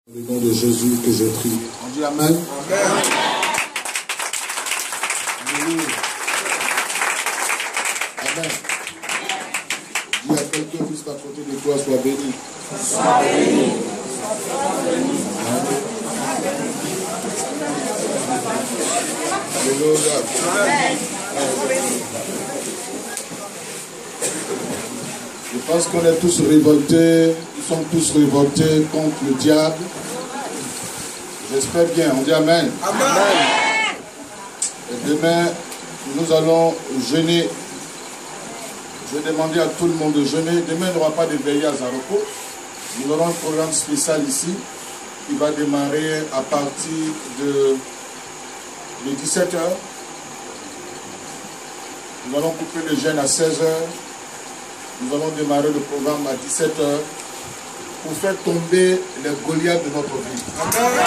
Au nom de Jésus que je prie. On dit Amen. Amen. Amen. Dis à quelqu'un juste à côté de toi, sois béni. Sois béni. Alléluia. Je pense qu'on est tous révoltés, nous sommes tous révoltés contre le diable. J'espère bien, on dit Amen. Amen. Et demain, nous allons jeûner. Je vais demander à tout le monde de jeûner. Demain, il n'y aura pas de veillée à Zaroko. Nous aurons un programme spécial ici qui va démarrer à partir de 17h. Nous allons couper le jeûne à 16h. Nous allons démarrer le programme à 17h pour faire tomber les Goliaths de notre vie. Amen.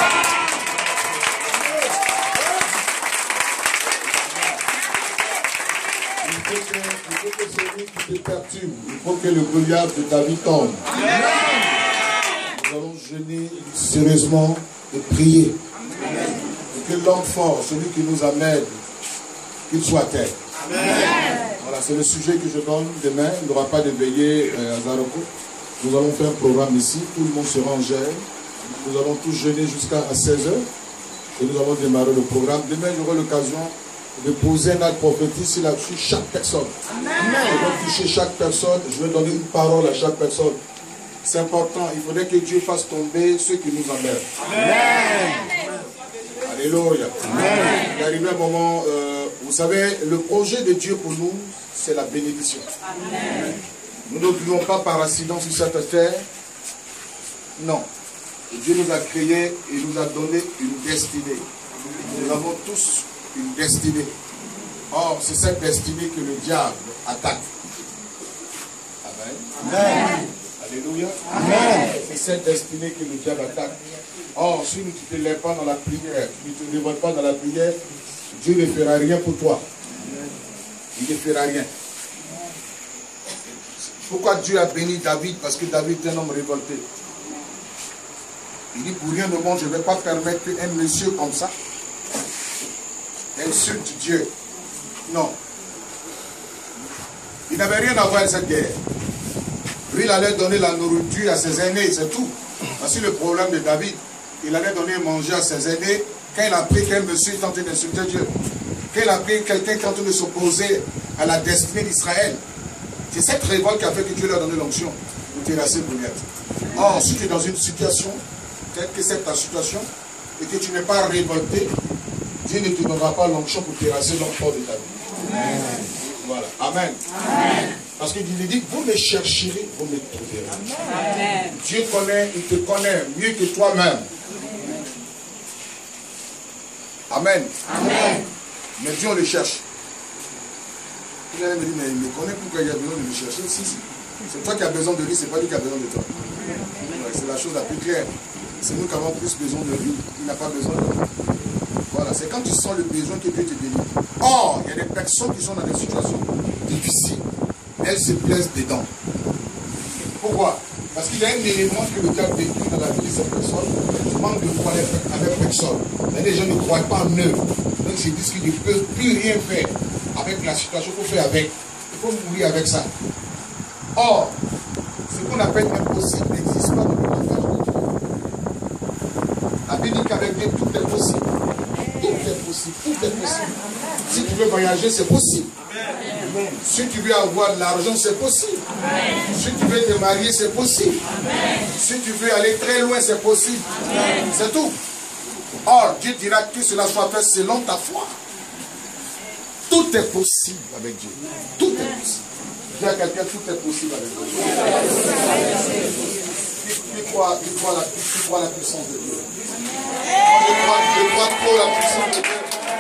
Il faut que celui qui te perturbe, il faut que le Goliath de ta vie tombe. Amen. Nous allons jeûner sérieusement et prier. Amen. Et que l'enfant, celui qui nous amène, qu'il soit à terre. Amen. Voilà, c'est le sujet que je donne demain. Il n'y aura pas de veillée à Zaroko. Nous allons faire un programme ici. Tout le monde sera en jeûne. Nous allons tous jeûner jusqu'à 16h. Et nous allons démarrer le programme. Demain, j'aurai l'occasion de poser un acte prophétique sur chaque personne. Amen. Je vais toucher chaque personne. Je vais donner une parole à chaque personne. C'est important. Il faudrait que Dieu fasse tomber ceux qui nous emmerdent. Amen. Alléluia. Amen. Il est arrivé un moment, vous savez, le projet de Dieu pour nous, c'est la bénédiction. Amen. Nous ne vivons pas par accident sur cette terre. Non. Dieu nous a créés et nous a donné une destinée. Nous avons tous une destinée. Or, c'est cette destinée que le diable attaque. Amen. Amen. Alléluia. Amen. C'est cette destinée que le diable attaque. Or, si tu ne te lèves pas dans la prière, tu ne te révoltes pas dans la prière, Dieu ne fera rien pour toi. Il ne fera rien. Pourquoi Dieu a béni David? Parce que David est un homme révolté. Il dit, pour rien au monde, je ne vais pas permettre qu'un monsieur comme ça insulte Dieu. Non. Il n'avait rien à voir avec cette guerre. Lui, il allait donner la nourriture à ses aînés, c'est tout. Voici le problème de David. Il allait donner manger à ses aînés quand il a pris qu'un monsieur est en train d'insulter Dieu. Quand il a pris quelqu'un qui est en train de s'opposer à la destinée d'Israël. C'est cette révolte qui a fait que Dieu lui a donné l'onction pour terrasser Goliath. Or, si tu es dans une situation, peut-être que c'est ta situation, et que tu n'es pas révolté, Dieu ne te donnera pas l'onction pour terrasser l'enfant de ta vie. Amen. Voilà. Amen. Amen. Parce qu'il dit, vous me chercherez, vous me trouverez. Amen. Dieu connaît, il te connaît mieux que toi-même. Amen. Amen. Mais Dieu, on le cherche. Il allait me dire, mais il me connaît, pourquoi il a besoin de le chercher? Si, si. C'est toi qui as besoin de lui, c'est pas lui qui a besoin de toi. Ouais, c'est la chose la plus claire. C'est nous qui avons plus besoin de lui, il n'a pas besoin de nous. Voilà, c'est quand tu sens le besoin que Dieu te délivre. Or, il y a des personnes qui sont dans des situations difficiles. Elles se plaisent dedans. Pourquoi? Parce qu'il y a un élément que le diable détruit dans la vie de cette personne. Tu manques de foi avec personne. Mais les gens ne croient pas en eux. Donc ils se disent qu'ils ne peuvent plus rien faire avec la situation qu'il faut faire avec. Il faut mourir avec ça. Or, ce qu'on appelle impossible n'existe pas dans le langage de Dieu. La Bible dit qu'avec Dieu tout est possible. Tout est possible. Tout est possible. Si tu veux voyager, c'est possible. Amen. Si tu veux avoir de l'argent, c'est possible. Amen. Si tu veux te marier, c'est possible. Amen. Si tu veux aller très loin, c'est possible. C'est tout. Or, Dieu dira que cela soit fait selon ta foi. Tout est possible avec Dieu. Tout est possible. Dis à quelqu'un, tout est possible avec Dieu. Tu crois la puissance de Dieu. Je crois trop la puissance de Dieu.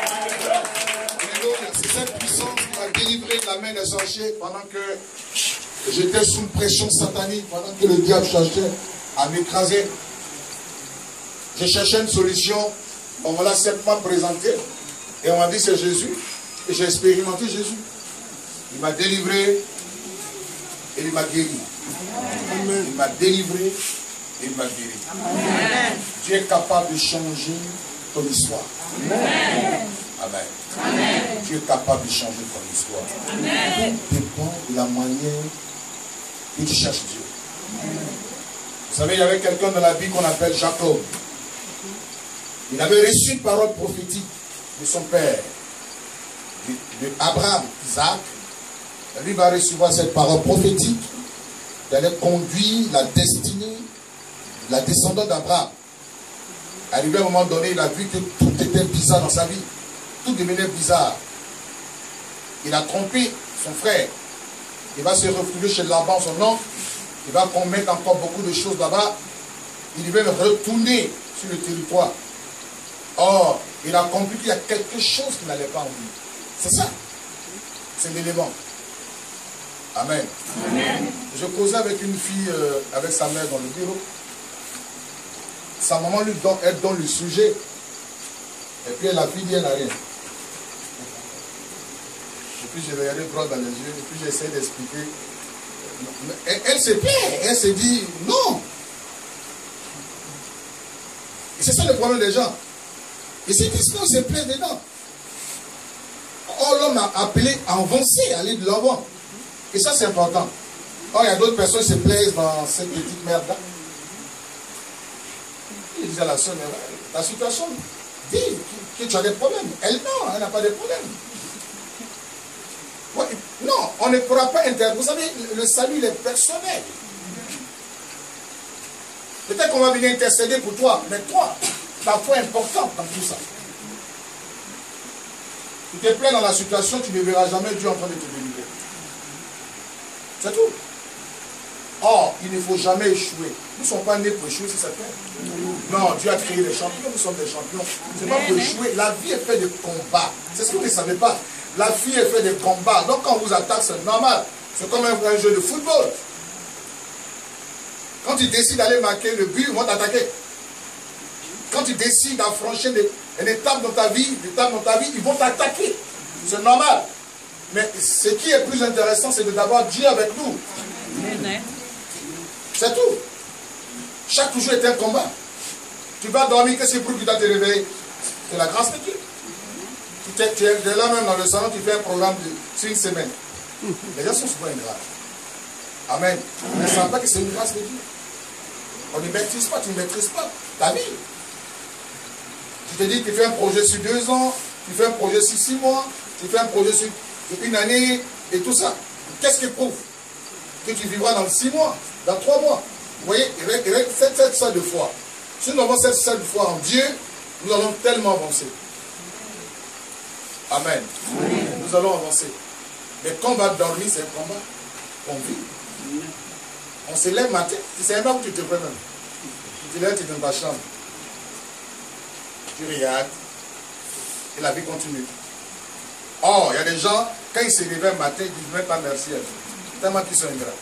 C'est cette puissance qui m'a délivré de la main des sorciers pendant que j'étais sous pression satanique, pendant que le diable cherchait à m'écraser. Je cherchais une solution. On me l'a simplement présenté. Et on m'a dit c'est Jésus. Et j'ai expérimenté Jésus. Il m'a délivré et il m'a guéri. Il m'a délivré et il m'a guéri. Amen. Dieu est capable de changer ton histoire. Amen. Amen. Amen. Dieu est capable de changer ton histoire. Amen. Tout dépend de la manière que tu cherches Dieu. Vous savez, il y avait quelqu'un dans la Bible qu'on appelle Jacob. Il avait reçu une parole prophétique de son père, de Abraham, Isaac. Lui va recevoir cette parole prophétique qui allait conduire la destinée, la descendante d'Abraham. Arrivé à un moment donné, il a vu que tout était bizarre dans sa vie. Tout devenait bizarre. Il a trompé son frère. Il va se retrouver chez Laban, son oncle. Il va commettre encore beaucoup de choses là-bas. Il devait retourner sur le territoire. Or, il a compris qu'il y a quelque chose qui n'allait pas en lui. C'est ça. C'est l'élément. Amen. Amen. Je causais avec une fille, avec sa mère dans le bureau. Sa maman lui donne, elle donne le sujet. Et puis la fille dit, elle n'a rien. Et puis j'ai regardé droit dans les yeux. Et puis j'ai essayé d'expliquer. Elle se plaît. Elle se dit, non. Et c'est ça le problème des gens. Ils se disent, non, se plaît dedans. Or, l'homme a appelé à avancer, à aller de l'avant. Et ça, c'est important. Or, il y a d'autres personnes qui se plaisent dans cette petite merde-là. Il disait à la soeur, la situation dit que tu as des problèmes. Elle, non, elle n'a pas de problème. Ouais, non, on ne pourra pas intervenir. Vous savez, le salut, il est personnel. Peut-être qu'on va venir intercéder pour toi, mais toi, ta foi est importante dans tout ça. Tu te plais dans la situation, tu ne verras jamais Dieu en train de te délivrer. C'est tout. Or, il ne faut jamais échouer. Nous ne sommes pas nés pour échouer, c'est certain. Non, Dieu a créé les champions, nous sommes des champions. Ce n'est pas pour échouer. La vie est faite de combats. C'est ce que vous ne savez pas. La vie est faite de combats. Donc quand on vous attaque, c'est normal. C'est comme un jeu de football. Quand tu décides d'aller marquer le but, ils vont t'attaquer. Quand tu décides d'affranchir une étape dans ta vie, ils vont t'attaquer. C'est normal. Mais ce qui est plus intéressant, c'est d'avoir Dieu avec nous. C'est tout. Chaque jour est un combat. Tu vas dormir, qu'est-ce que tu dois te réveiller? C'est la grâce de Dieu. Tu es là même dans le salon, tu fais un programme sur une semaine. Les gens sont souvent ingrats. Amen. Ils ne savent pas que c'est une grâce de Dieu. On ne maîtrise pas, tu ne maîtrises pas ta vie. Tu te dis que tu fais un projet sur 2 ans, tu fais un projet sur 6 mois, tu fais un projet sur 1 année et tout ça. Qu'est-ce qui prouve que tu vivras dans 6 mois, dans 3 mois? Vous voyez, avec cette seule de foi. Si nous avons cette seule foi en Dieu, nous allons tellement avancer. Amen. Amen. Nous allons avancer. Mais quand on va dormir, c'est un combat qu'on vit. On se lève matin, tu sais même où tu te fais même. Tu te lèves, tu es dans ta chambre. Tu regardes. Et la vie continue. Or, il y a des gens, quand ils se réveillent matin, ils ne disent même pas merci à Dieu. Tellement qu'ils sont ingrats.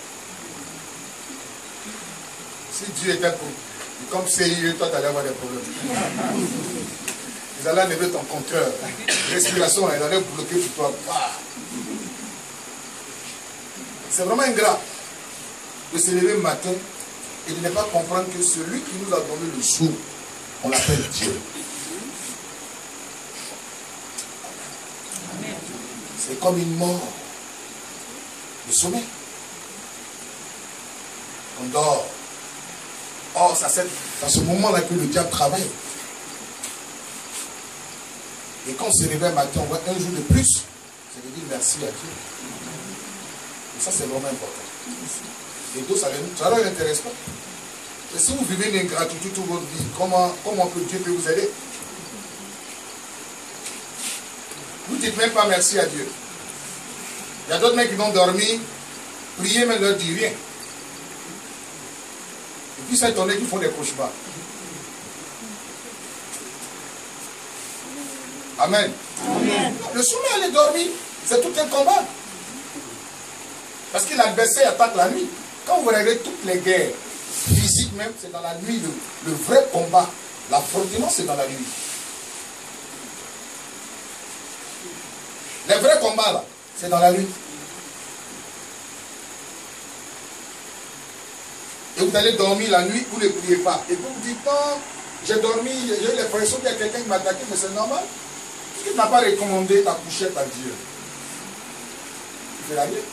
Si Dieu était pour, comme sérieux, toi, tu allais avoir des problèmes. Ils allaient enlever ton compteur. Respiration, ils allaient bloquer pour toi. C'est vraiment ingrat de se lever le matin et de ne pas comprendre que celui qui nous a donné le jour, on l'appelle Dieu. C'est comme une mort de sommeil. On dort. Or, c'est à ce moment-là que le diable travaille. Et quand on se réveille matin, on voit un jour de plus. C'est de dire merci à Dieu. Et ça, c'est vraiment important. Et tout, ça ne leur intéresse pas. Et si vous vivez une ingratitude toute votre vie, comment Dieu peut vous aider? Vous ne dites même pas merci à Dieu. Il y a d'autres mecs qui vont dormir, prier, mais ne leur dit rien. Et puis ça étonne qu'ils font des cauchemars. Amen. Amen. Le sommeil, aller dormir, c'est tout un combat. Parce que l'adversaire attaque la nuit. Quand vous regardez toutes les guerres, physiques même, c'est dans la nuit. Le vrai combat, l'affrontement, c'est dans la nuit. Les vrais combats, là, c'est dans la nuit. Et vous allez dormir la nuit, vous ne priez pas. Et vous vous dites, non, J'ai dormi, j'ai eu l'impression qu'il y a quelqu'un qui m'a attaqué, mais c'est normal. Parce qu'il n'a pas recommandé ta couchette à Dieu. Il fait la vie.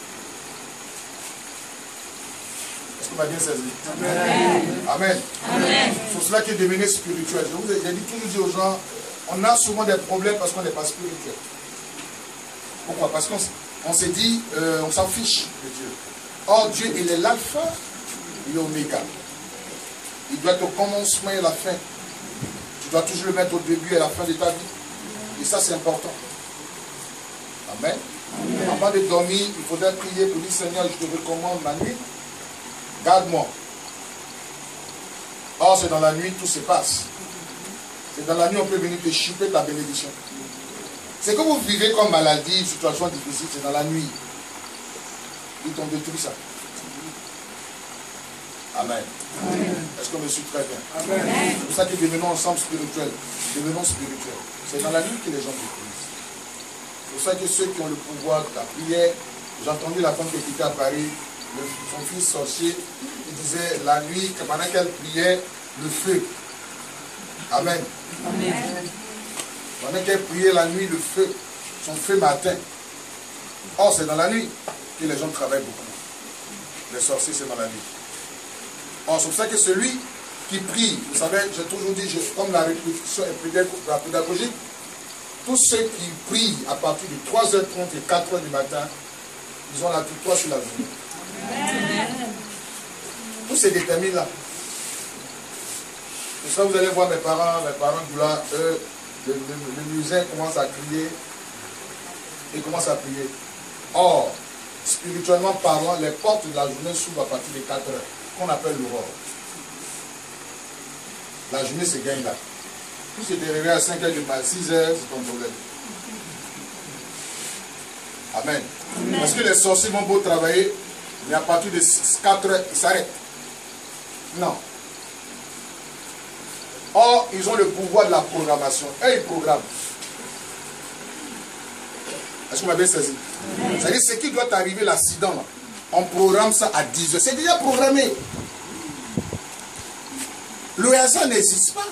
Est-ce qu'on m'a bien saisi? Amen. Amen. Amen. C'est pour cela qu'il est devenu spirituel. J'ai toujours dit aux gens, on a souvent des problèmes parce qu'on n'est pas spirituel. Pourquoi? Parce qu'on s'est dit, on s'en fiche de Dieu. Or, Dieu, il est l'alpha et l'oméga. Il doit être au commencement et à la fin. Tu dois toujours le mettre au début et à la fin de ta vie. Et ça, c'est important. Amen. Amen. Avant de dormir, il faudrait prier pour dire, Seigneur, je te recommande ma nuit. Garde-moi. Or, c'est dans la nuit tout se passe. C'est dans la nuit on peut venir te chipper ta bénédiction. C'est que vous vivez comme maladie, une situation difficile, c'est dans la nuit. Ils t'ont détruit ça. Amen. Est-ce qu'on me suit très bien? Amen. C'est pour ça que devenons ensemble spirituels. Devenons spirituels. C'est dans la nuit que les gens détruisent. C'est pour ça que ceux qui ont le pouvoir de la prière, j'ai entendu la femme qui était à Paris, son fils sorcier, il disait la nuit, pendant qu'elle priait, le feu. Amen. Amen. Pendant qu'elle priait la nuit, le feu, son feu matin. Or, c'est dans la nuit que les gens travaillent beaucoup. Les sorciers, c'est dans la nuit. Or, c'est pour ça que celui qui prie, vous savez, j'ai toujours dit, comme la répétition est pédagogique, tous ceux qui prient à partir de 3h30 et 4h du matin, ils ont la victoire sur la journée. Tout se détermine là. Pour ça, vous allez voir mes parents là, eux, le musin commence à crier et commence à prier. Or, spirituellement parlant, les portes de la journée s'ouvrent à partir de 4 heures, qu'on appelle l'aurore. La journée se gagne là. Tout se réveille à 5 heures du matin, 6 heures, c'est ton problème. Amen. Amen. Parce que les sorciers vont beau travailler, mais à partir de 4 heures, ils s'arrêtent. Non. Or, ils ont le pouvoir de la programmation. Et ils programment. Est-ce que vous m'avez saisi? C'est-à-dire, ce qui doit arriver, l'accident, là, on programme ça à 10 heures. C'est déjà programmé. Le hasard n'existe pas.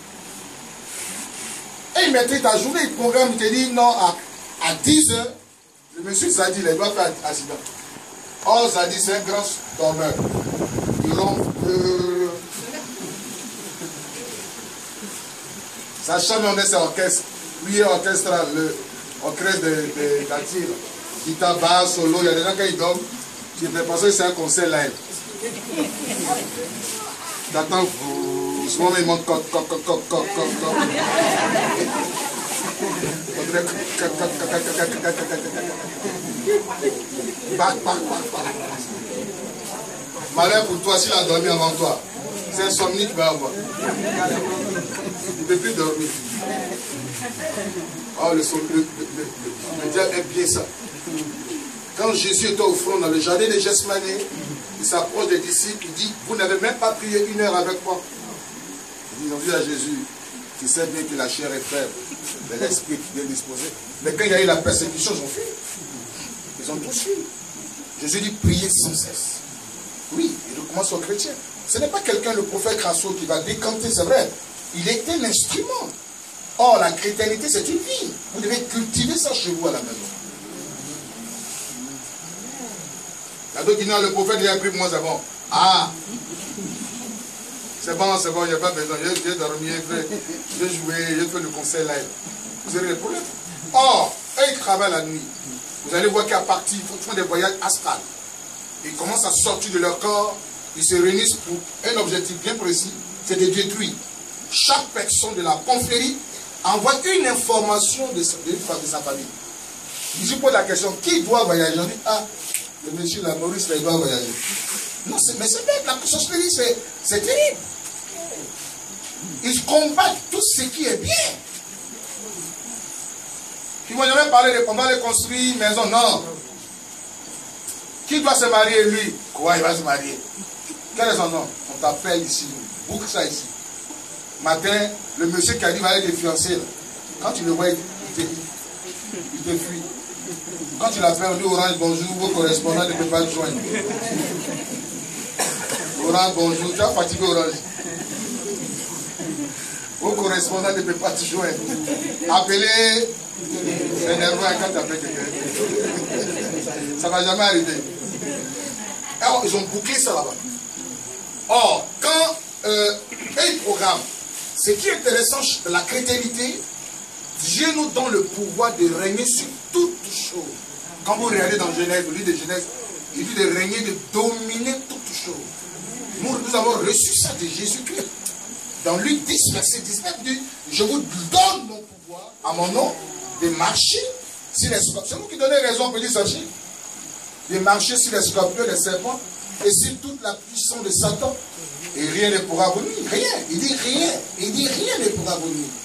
Et il mettait ta journée, il programme, il te dit non, à 10 heures, le monsieur Zadi, il doit faire un accident. Or, Zadi, c'est un grand dormeur. Il ronfle. Sa chambre, on est sur orchestre. Lui, orchestral, le orchestre d'Atir. Guitare, basse, solo. Il y a des gens, quand ils dorment, j'ai pensé que c'est un concert live. T'attends, souvent, ils montent coq. Malheur pour toi, s'il a dormi avant toi. C'est un somni qui va avoir. Il ne peut plus dormir. Oh, le diable aime bien ça. Quand Jésus était au front dans le jardin de Gethsémani, il s'approche des disciples, il dit, vous n'avez même pas prié 1 heure avec moi. Ils ont dit à Jésus, tu sais bien que la chair est faible, mais l'esprit est bien disposé. Mais quand il y a eu la persécution, ils ont fui. Ils ont tous fui. Jésus dit, priez sans cesse. Oui, il recommence aux chrétiens. Ce n'est pas quelqu'un, le prophète Crasso, qui va décanter, c'est vrai. Il était l'instrument. Or, la chrétienté, c'est une vie. Vous devez cultiver ça chez vous à la maison. Il y a d'autres qui disent, le prophèt, il a pris pour moi, c'est bon. Ah! C'est bon, il n'y a pas besoin. J'ai dormi, j'ai joué, j'ai fait le concert live. Vous avez des problèmes. Or, eux, ils travaillent la nuit. Vous allez voir qu'à partir, ils font des voyages astrales. Ils commencent à sortir de leur corps. Ils se réunissent pour un objectif bien précis, c'est de détruire. Chaque personne de la confrérie envoie une information de sa famille. Je pose la question, qui doit voyager? On dit, ah, le monsieur, la Maurice, il doit voyager. Non, mais c'est bête, la sorcellerie, c'est terrible. Ils combattent tout ce qui est bien. Ils ne vont jamais parler de comment les construire une maison, non. Qui doit se marier, lui? Quoi, il va se marier? Quel est son nom? On t'appelle ici, boucle ça ici. Matin, le monsieur qui a dit va aller te fiancer. Quand tu le vois, il te fuit. Quand tu l'appelles, on dit Orange, bonjour, vos correspondants ne peuvent pas te joindre. Orange, bonjour, tu as fatigué Orange. Vos correspondants ne peuvent pas te joindre. Appelez, c'est nerveux quand tu appelles quelqu'un. Ça ne va jamais arriver. Alors, ils ont bouclé ça là-bas. Or, quand ils programment, ce qui est intéressant de la chrétienté, Dieu nous donne le pouvoir de régner sur toutes choses. Quand vous regardez dans Genèse, le livre de Genèse, il dit de régner, de dominer toutes choses. Nous avons reçu ça de Jésus-Christ. Dans Luc 10, verset 19, il dit, je vous donne mon pouvoir, à mon nom, de marcher sur les scorpions. C'est vous qui donnez raison, petit sachet. De marcher sur les scorpions, les serpents, et sur toute la puissance de Satan. Et rien ne pourra vous nuire. Rien. Il dit rien. Il dit rien ne pourra vous nuire.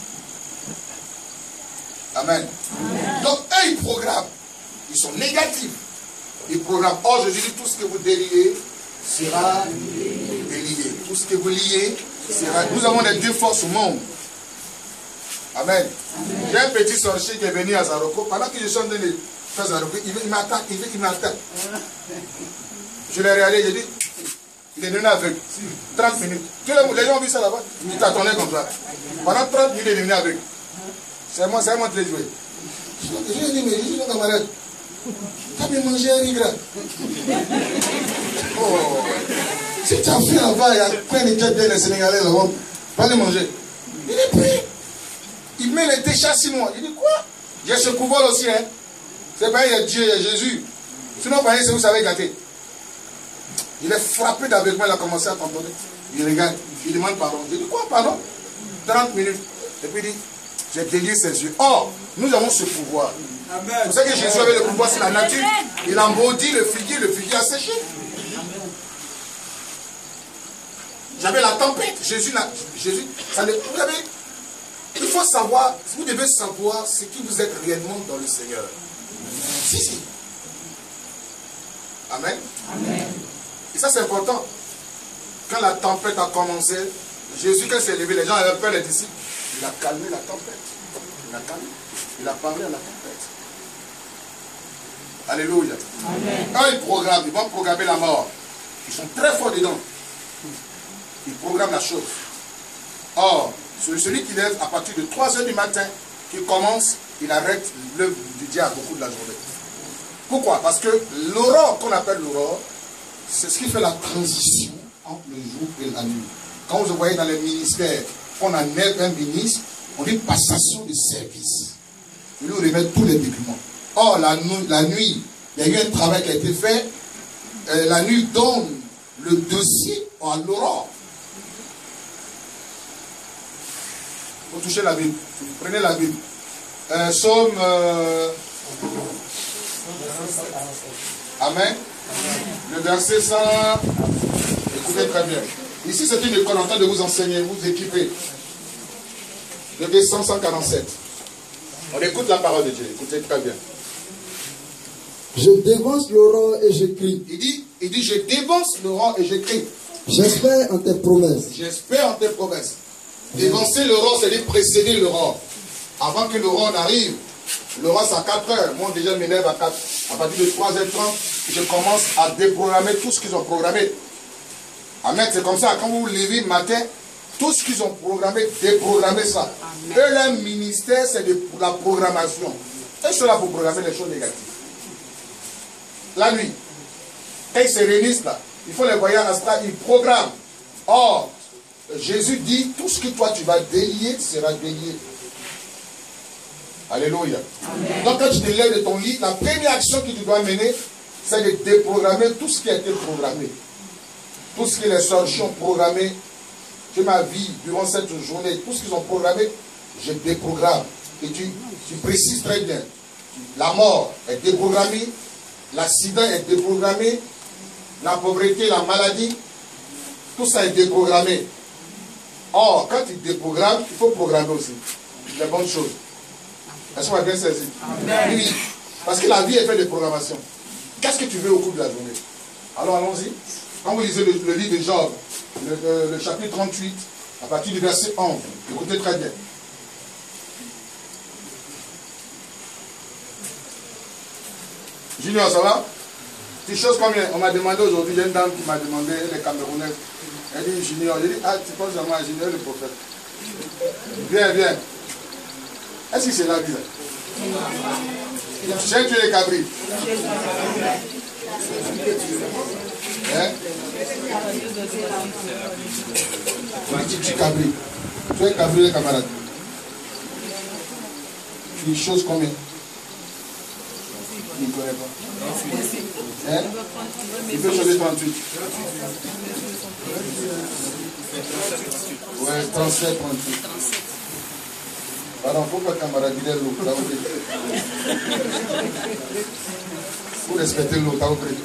Amen. Amen. Donc, eux, ils programment. Ils sont négatifs. Ils programment. Or, Jésus dit, tout ce que vous déliez sera délié. Tout ce que vous liez sera... Nous avons les deux forces au monde. Amen. Amen. J'ai un petit sorcier qui est venu à Zaroko. Pendant que je suis en train de faire Zaroko, il m'attaque. Il m'attaque. Je l'ai regardé, j'ai dit, il est devenu aveugle. 30 minutes. Les gens ont vu ça là-bas. Il t'attendait comme ça. Pendant 30 minutes, il est devenu aveugle. C'est moi de les jouer. Je lui ai dit, mais je suis ton camarade. Tu as bien mangé un riz gras. Oh. Si tu as fait là-bas, il y a plein de têtes bien les Sénégalais là-bas. Pas les manger. Il est prêt. Il met les déchets 6 mois. Il dit quoi? J'ai ce pouvoir aussi, hein. C'est pas il y a Dieu, il y a Jésus. Sinon, c'est vous savez gâter. Il est frappé d'aveuglement, il a commencé à tamponner. Il regarde, il demande pardon. Je dis quoi, pardon? 30 minutes. Et puis il dit, j'ai délié ses yeux. Or, nous avons ce pouvoir. Vous savez que Jésus avait le pouvoir sur la nature. Il a maudit le figuier a séché. J'avais la tempête. Jésus, ça, vous savez, il faut savoir, vous devez savoir ce qui vous êtes réellement dans le Seigneur. Si. Amen. Amen. Et ça c'est important. Quand la tempête a commencé, Jésus quand il s'est levé, les gens avaient peur, les disciples. Il a calmé la tempête. Il a calmé. Il a parlé à la tempête. Alléluia. Amen. Quand ils programment, ils vont programmer la mort. Ils sont très forts dedans. Ils programment la chose. Or, celui qui lève à partir de 3 heures du matin, qui commence, il arrête l'œuvre du diable beaucoup de la journée. Pourquoi? Parce que l'aurore, qu'on appelle l'aurore, c'est ce qui fait la transition entre le jour et la nuit. Quand vous voyez dans les ministères, on enlève un ministre, on dit passation de service. Il nous remet tous les documents. Or, la nuit, il y a eu un travail qui a été fait. La nuit donne le dossier à l'aurore. Vous touchez la Bible. Prenez la Bible. Psaume... Amen. Le verset 100. Écoutez très bien. Ici, c'est une école en train de vous enseigner, vous équiper. Le verset 147. On écoute la parole de Dieu. Écoutez très bien. Je dévance l'aurore et je crie. Il dit, je dévance l'aurore et je crie. J'espère en tes promesses. J'espère en tes promesses. Dévancer l'aurore, c'est dire précéder l'aurore. Avant que l'aurore n'arrive, l'aurore c'est à 4 heures. Moi déjà me lève à partir de 3h30, je commence à déprogrammer tout ce qu'ils ont programmé. Amen, c'est comme ça, quand vous vous levez le matin, tout ce qu'ils ont programmé, déprogrammez ça. Amen. Eux, leur ministère, c'est de la programmation. Ils sont là pour programmer les choses négatives. La nuit, quand ils se réunissent là, il faut les voyages astrales, ils programment. Or, Jésus dit, tout ce que toi tu vas délier sera délié. Alléluia. Amen. Donc quand tu te lèves de ton lit, la première action que tu dois mener, c'est de déprogrammer tout ce qui a été programmé. Tout ce que les sorciers ont programmé, que ma vie, durant cette journée, tout ce qu'ils ont programmé, je déprogramme. Et tu précises très bien. La mort est déprogrammée, l'accident est déprogrammé, la pauvreté, la maladie, tout ça est déprogrammé. Or, quand tu déprogrammes, il faut programmer aussi les bonnes choses. Est-ce qu'on va bien saisir? Oui. Parce que la vie est faite de programmation. Qu'est-ce que tu veux au cours de la journée? Alors allons-y. Quand vous lisez le livre de Job, le chapitre 38, à partir du verset 11, écoutez très bien. Junior, ça va? Petite chose combien? On m'a demandé aujourd'hui, il y a une dame qui m'a demandé, elle est camerounaise. Elle dit Junior. Je dis, ah, tu penses à moi, Junior le prophète. Viens, viens. Est-ce que c'est la vie? J'ai tué les cabris. Hein? Tu cabri. Tu es cabri, les camarades. Une chose combien? Il ne connaît pas. Hein? Il peut choisir 38. Ouais, 37, 38. Pardon, pourquoi camarade il est l'eau? Vous respectez l'eau,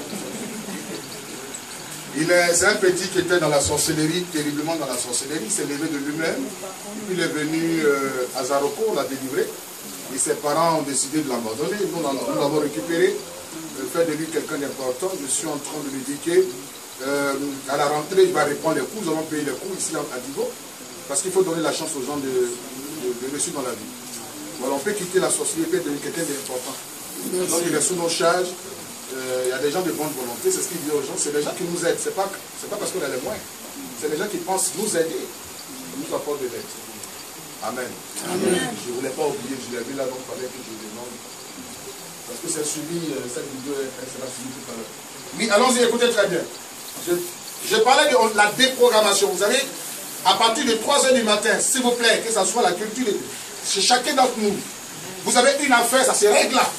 c'est un petit qui était dans la sorcellerie, terriblement dans la sorcellerie. Il s'est levé de lui-même. Il est venu à Zaroko, on l'a délivré. Et ses parents ont décidé de l'abandonner. Nous l'avons récupéré, fait de lui quelqu'un d'important. Je suis en train de lui dire que à la rentrée, il va répondre les cours. Nous allons payer les cours ici à Divo. Parce qu'il faut donner la chance aux gens de réussir dans la vie. Voilà, on peut quitter la sorcellerie et devenir quelqu'un d'important. Donc il est sous nos charges. Il y a des gens de bonne volonté, c'est ce qu'il dit aux gens. C'est des gens qui nous aident. C'est pas parce qu'on a les moyens. C'est des gens qui pensent nous aider. Ils nous apportent de l'aide. Amen. Amen. Je ne voulais pas oublier, je l'ai vu là, donc il fallait que je demande. Parce que c'est suivi, cette vidéo, elle sera suivie tout à l'heure. Mais allons-y, écoutez très bien. Je parlais de la déprogrammation. Vous savez, à partir de 3 h du matin, s'il vous plaît, que ce soit la culture, chez chacun d'entre nous, vous avez une affaire, ça se règle là.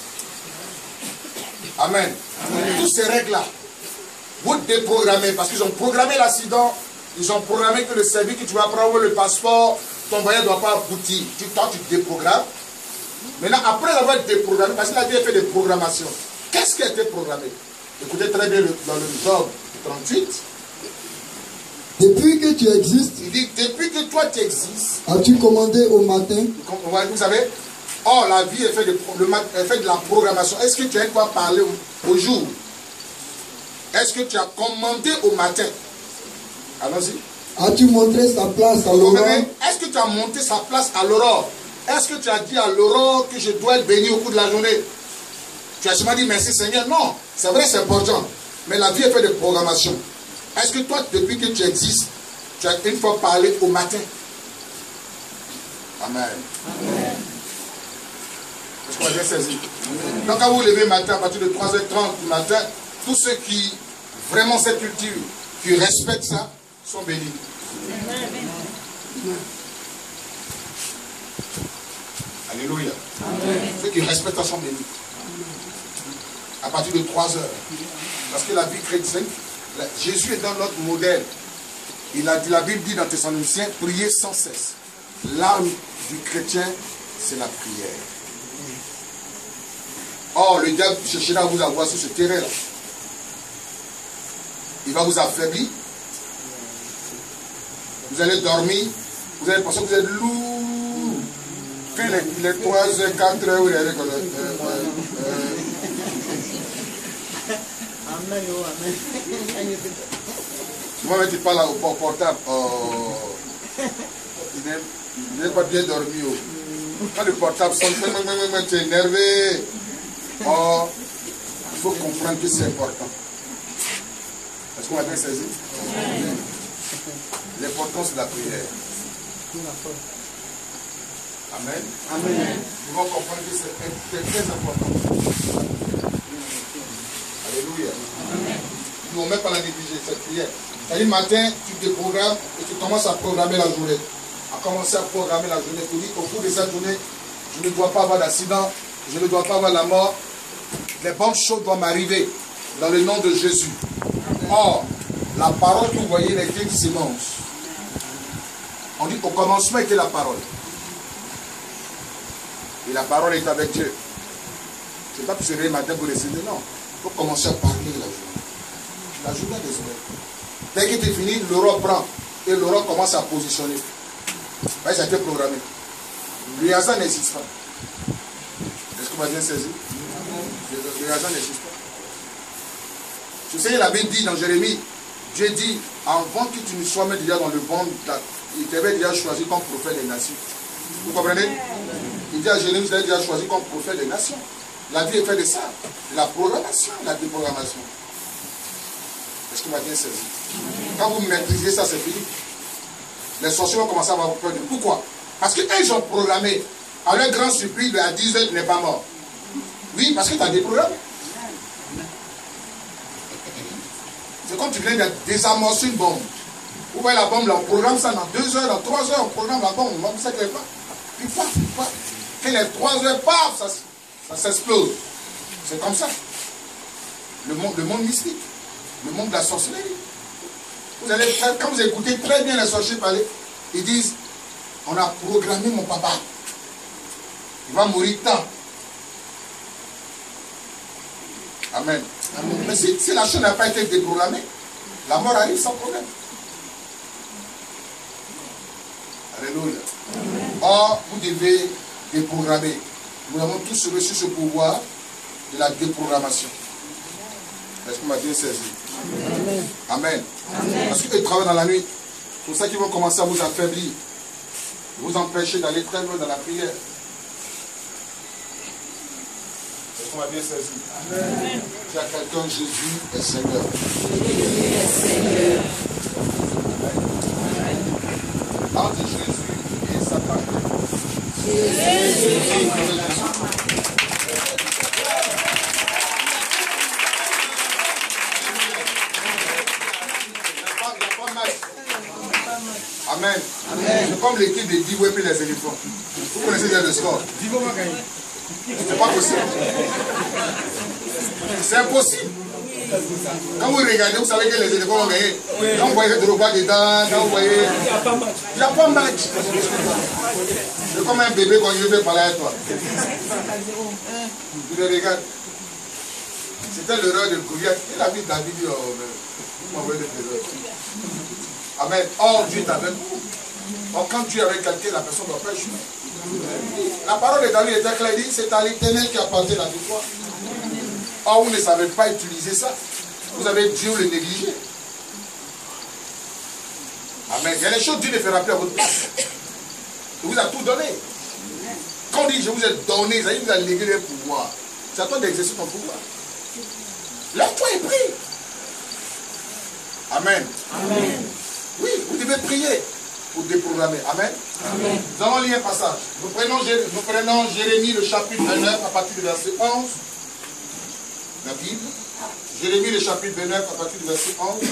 Amen. Amen. Toutes ces règles-là, vous déprogrammez, parce qu'ils ont programmé l'accident, ils ont programmé que le service que tu vas prendre, le passeport, ton voyage ne doit pas aboutir. Toi, tu déprogrammes. Maintenant, après avoir déprogrammé, parce que la vie est fait de programmation, qu'est-ce qui a été programmé? Écoutez très bien dans le Job 38. Depuis que tu existes, il dit, depuis que toi tu existes, as-tu commandé au matin? Vous savez, oh, la vie est faite de la programmation. Est-ce que tu as quoi parler au jour? Est-ce que tu as commandé au matin? Allons-y. As-tu montré sa place à l'aurore? Est-ce que tu as monté sa place à l'aurore? Est-ce que tu as dit à l'aurore que je dois être béni au cours de la journée? Tu as seulement dit merci Seigneur? Non, c'est vrai, c'est important. Mais la vie est faite de programmation. Est-ce que toi, depuis que tu existes, tu as une fois parlé au matin? Amen. Amen. Est-ce qu'on a bien saisi? Donc quand vous vous levez le matin, à partir de 3 h 30 du matin, tous ceux qui, vraiment cette culture, qui respectent ça, sont bénis. Amen. Alléluia. Amen. Ceux qui respectent ça sont bénis. À partir de 3 h. Parce que la vie chrétienne, Jésus est dans notre modèle. La Bible dit dans Thessaloniciens, priez sans cesse. L'âme du chrétien, c'est la prière. Or, le diable cherchera à vous avoir sur ce terrain-là. Il va vous affaiblir. Vous allez dormir. Vous allez penser que vous êtes lourd. Quand il est 3 h, 4 h, vous allez comme Amen. Moi, tu parles au portable. Oh. Il n'est pas bien dormi. Oh. Quand le portable sonne, tu es énervé. Oh. Il faut comprendre que c'est important. Est-ce qu'on a bien saisi? L'importance de la prière. Amen. Amen. Nous devons comprendre que c'est très important. Alléluia. Amen. Nous, on ne met pas la négliger, cette prière. C'est-à-dire, le matin, tu te programmes et tu commences à programmer la journée. À commencer à programmer la journée. Tu dis, au cours de cette journée, je ne dois pas avoir d'accident, je ne dois pas avoir la mort. Les bonnes choses doivent m'arriver dans le nom de Jésus. Or, la parole que vous voyez, les clés qui s'énoncent. On dit, au commencement était la parole. Et la parole est avec Dieu. Ce n'est pas pour se réveiller le matin pour décider, non. Il faut commencer à parler la journée. La journée des oreilles. Dès que tu es fini, l'Europe prend. Et l'Europe commence à positionner. Ça a été programmé. Le hasard n'existe pas. Est-ce que vous m'avez bien saisi? Le hasard n'existe pas. Je sais, la Bible dit dans Jérémie, Dieu dit, avant que tu ne sois mis déjà dans le ventre, il t'avait déjà choisi comme prophète des nations. Vous comprenez? Il dit à Jérémie, il t'avait déjà choisi comme prophète des nations. La vie est faite de ça. De la programmation, la déprogrammation. Est-ce que vous m'avez bien saisi? Quand vous maîtrisez ça, c'est fini. Les sorciers vont commencer à avoir peur de vous. Pourquoi? Parce qu'eux, ils ont programmé. À leur grand surprise, à 10 h, tu n'es pas mort. Oui, parce que tu as des programmes. C'est comme tu viens de désamorcer une bombe. Vous voyez la bombe là, on programme ça dans 2 heures, dans 3 heures, on programme la bombe. On sait qu'elle va. Puis paf, paf. Quand les 3 heures, paf, ça s'explose. C'est comme ça. Le monde mystique. Le monde de la sorcellerie. Vous allez, quand vous écoutez très bien les sorciers parler, ils disent, on a programmé mon papa. Il va mourir tant. Amen. Amen. Mais si la chose n'a pas été déprogrammée, la mort arrive sans problème. Alléluia. Or, vous devez déprogrammer. Nous avons tous reçu ce pouvoir de la déprogrammation. Est-ce qu'on m'a bien saisi? Amen. Amen. Amen. Parce qu'ils travaillent dans la nuit. C'est pour ça qu'ils vont commencer à vous affaiblir. Vous empêcher d'aller très loin dans la prière. Est-ce qu'on m'a bien saisi? Amen. Dis à quelqu'un, Jésus est Seigneur. Jésus est Seigneur. Entre Jésus et Satan. Jésus. Amen. Amen. C'est comme l'équipe de Divo et puis les éléphants. Vous connaissez bien le score. Divo va gagner. C'est pas possible. C'est impossible. Quand vous regardez, vous savez que les éléphants vont gagner. Quand vous voyez Drogba dedans, quand vous voyez... Il n'y a pas de match. C'est comme un bébé quand il veut parler à toi. Tu le regardes. C'était l'erreur de Goliath. Il a vu David dire, vous m'envoyez des erreurs. Amen. Or, Dieu est avec vous. Donc, quand Dieu est avec quelqu'un, la personne ne doit pas échouer. La parole de David était claire, il dit, c'est à l'Éternel qui a porté la victoire. Or, vous ne savez pas utiliser ça. Vous avez Dieu le négligé. Amen. Il y a des choses que Dieu ne fera plus à votre place. Il vous a tout donné. Quand on dit, je vous ai donné, ça veut dire, vous a légué le pouvoir. C'est à toi d'exercer ton pouvoir. Lève-toi et prie. Amen. Amen. Oui, vous devez prier pour déprogrammer. Amen. Amen. Nous allons lire un passage. Nous prenons Jérémie, le chapitre 29, à partir du verset 11. La Bible. Jérémie, le chapitre 29, à partir du verset 11.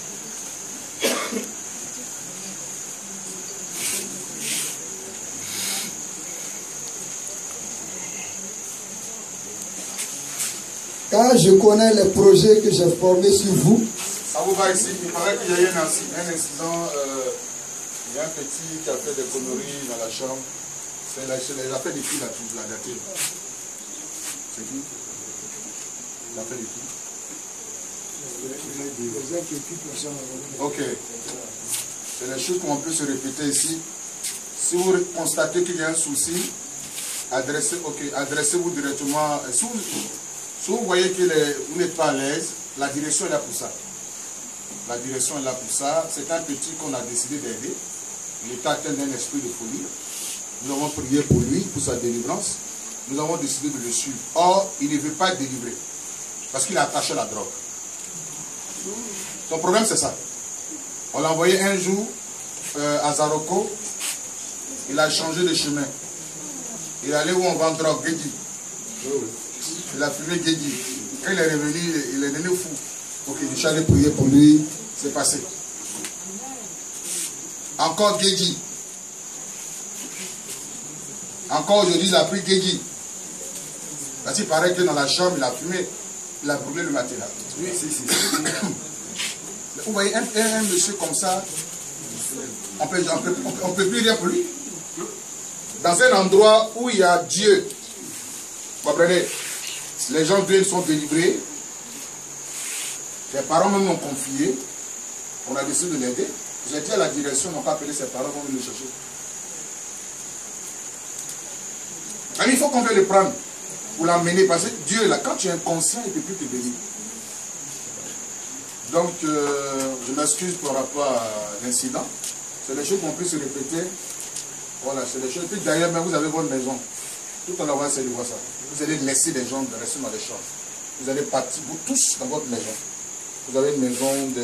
Car je connais les projets que j'ai formés sur vous. Ça vous va ici? Il paraît qu'il y a eu un incident. Il y a un petit qui a fait des conneries dans la chambre. C'est les affaires des filles, la daté. C'est qui? La fait des filles. Ok. C'est les choses qu'on peut se répéter ici. Si vous constatez qu'il y a un souci, adressez-vous directement. Si vous voyez que vous n'êtes pas à l'aise, la direction est là pour ça. La direction est là pour ça. C'est un petit qu'on a décidé d'aider. Il est atteint d'un esprit de folie. Nous avons prié pour lui, pour sa délivrance. Nous avons décidé de le suivre. Or, il ne veut pas être délivré. Parce qu'il a attaché la drogue. Son problème, c'est ça. On l'a envoyé un jour à Zaroko. Il a changé de chemin. Il est allé où on vend drogue, Guédi. Il a fumé Guédi. Quand il est revenu, il est devenu fou. Ok, je suis allé prier pour lui. C'est passé. Encore Guédi. Encore aujourd'hui, il a pris Guédi. Parce qu'il paraît que dans la chambre, il a fumé. Il a brûlé le matériel. Oui, si. Vous voyez, un monsieur comme ça, on ne peut plus rien pour lui. Dans un endroit où il y a Dieu, vous comprenez, les gens Dieu sont délivrés. Les parents même m'ont confié. On a décidé de l'aider. J'ai dit à la direction, on n'a pas appelé ses parents, on va le chercher. Mais il faut qu'on veut le prendre pour l'emmener. Parce que Dieu, là, quand tu es inconscient, il ne peut plus te bénir. Donc, je m'excuse par rapport à l'incident. C'est des choses qu'on peut se répéter. Voilà, c'est des choses. Et puis d'ailleurs, vous avez votre maison. Tout en avoir, c'est de voir ça. Vous allez laisser des gens rester dans les chambres. Vous allez partir, vous tous, dans votre maison. vous avez une maison des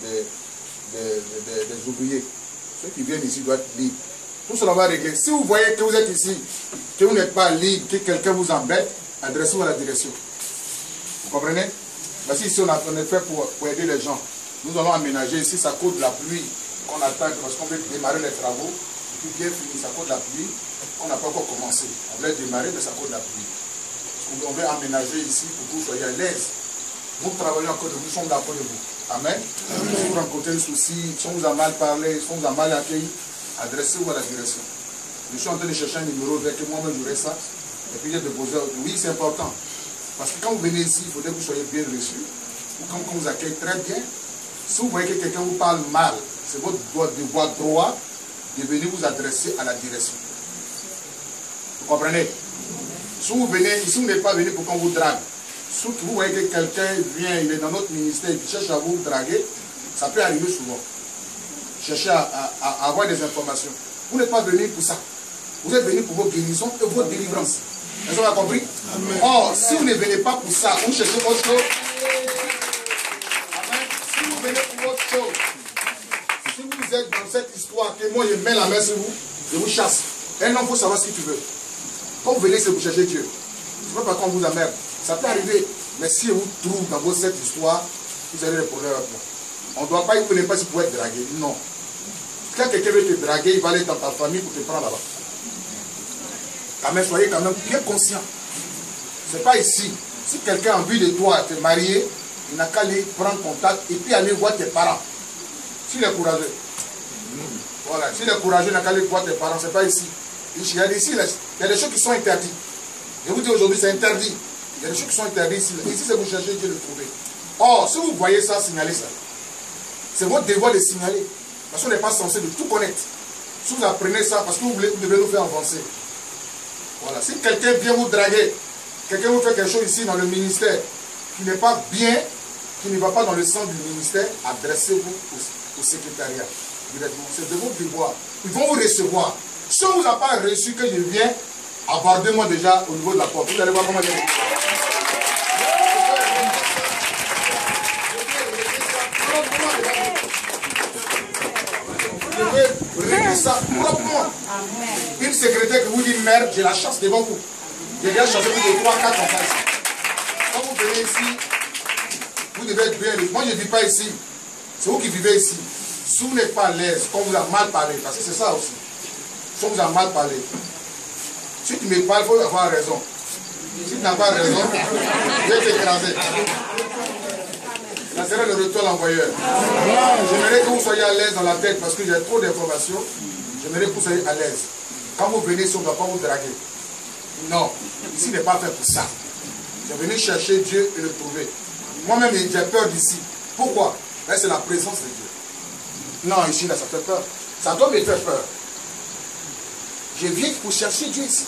ouvriers. Ceux qui viennent ici doivent être libres. Tout cela va régler. Si vous voyez que vous êtes ici, que vous n'êtes pas libre, que quelqu'un vous embête, adressez-vous à la direction. Vous comprenez? Voici ici, on est fait pour aider les gens. Nous allons aménager ici, ça coûte de la pluie qu'on attend parce qu'on veut démarrer les travaux. Et puis bien fini, ça coûte de la pluie. On n'a pas encore commencé. On veut démarrer, mais ça coûte de la pluie. On veut aménager ici pour que vous soyez à l'aise. Vous travaillez encore de vous, nous sommes d'accord de vous. Amen. Si vous rencontrez un souci, si on vous a mal parlé, si on vous a mal accueilli, adressez-vous à la direction. Je suis en train de chercher un numéro avec moi-même j'aurai ça. Et puis j'ai déposé. Oui, c'est important. Parce que quand vous venez ici, il faudrait que vous soyez bien reçu. Ou quand on vous accueille très bien. Si vous voyez que quelqu'un vous parle mal, c'est votre devoir droit de venir vous adresser à la direction. Vous comprenez? Si vous venez, ici vous n'êtes pas venu pour qu'on vous drague. Surtout vous voyez que quelqu'un vient, il est dans notre ministère, il cherche à vous draguer, ça peut arriver souvent. Cherchez à avoir des informations. Vous n'êtes pas venu pour ça. Vous êtes venu pour vos guérisons et votre délivrance. Est-ce que vous avez compris? Amen. Or, si vous ne venez pas pour ça, vous cherchez autre chose. Amen. Si vous venez pour autre chose, si vous êtes dans cette histoire que moi je mets la main sur vous, je vous chasse. Un homme, il faut savoir ce que tu veux. Quand vous venez, c'est vous chercher Dieu. Ce n'est pas qu'on vous emmerde. Ça peut arriver. Mais si vous trouvez dans cette histoire, vous avez des problèmes avec moi. On ne doit pas, vous ne pas si vous pouvez être dragué. Non. Quand quelqu'un veut te draguer, il va aller dans ta famille pour te prendre là-bas. Quand même, soyez quand même bien conscient. Ce n'est pas ici. Si quelqu'un a envie de toi te marier, il n'a qu'à aller prendre contact et puis aller voir tes parents. S'il est courageux. Voilà. S'il est courageux, il n'a qu'à aller voir tes parents. Ce n'est pas ici. Il y a des choses qui sont interdites. Je vous dis aujourd'hui, c'est interdit. Il y a des choses qui sont interdites ici. Ici, c'est vous chercher Dieu de le trouver. Or, si vous voyez ça, signalez ça. C'est votre devoir de signaler. Parce qu'on n'est pas censé de tout connaître. Si vous apprenez ça, parce que vous devez nous faire avancer. Voilà. Si quelqu'un vient vous draguer, quelqu'un vous fait quelque chose ici dans le ministère qui n'est pas bien, qui ne va pas dans le sens du ministère, adressez-vous au secrétariat. Directement. C'est de votre devoir. Ils vont vous recevoir. Si on ne vous a pas reçu que je viens, abordez-moi déjà au niveau de la porte. Vous allez voir comment je vais. Je vais régler ça proprement. Une secrétaire qui vous dit merde, j'ai la chasse devant vous. J'ai déjà chassé plus de 3-4 enfants ici. Quand vous venez ici, vous devez être bien. Moi je ne vis pas ici. C'est vous qui vivez ici. Si vous n'êtes pas à l'aise, quand vous avez mal parlé, parce que c'est ça aussi. Si on vous a mal parlé. Si tu me parles, il faut avoir raison. Si tu n'as pas raison, je vais t'écraser. Ça serait le retour à l'envoyeur. J'aimerais que vous soyez à l'aise dans la tête parce que j'ai trop d'informations. J'aimerais que vous soyez à l'aise. Quand vous venez ici, on ne doit pas vous draguer. Non, ici n'est pas fait pour ça. J'ai venu chercher Dieu et le trouver. Moi-même, j'ai peur d'ici. Pourquoi? C'est la présence de Dieu. Non, ici, là, ça fait peur. Ça doit me faire peur. Je viens pour chercher Dieu ici.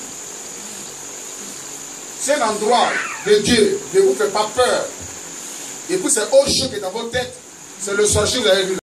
C'est un endroit de Dieu. Ne vous fait pas peur. Et puis c'est autre chose qui est dans votre tête. C'est le sorcier que vous avez vu.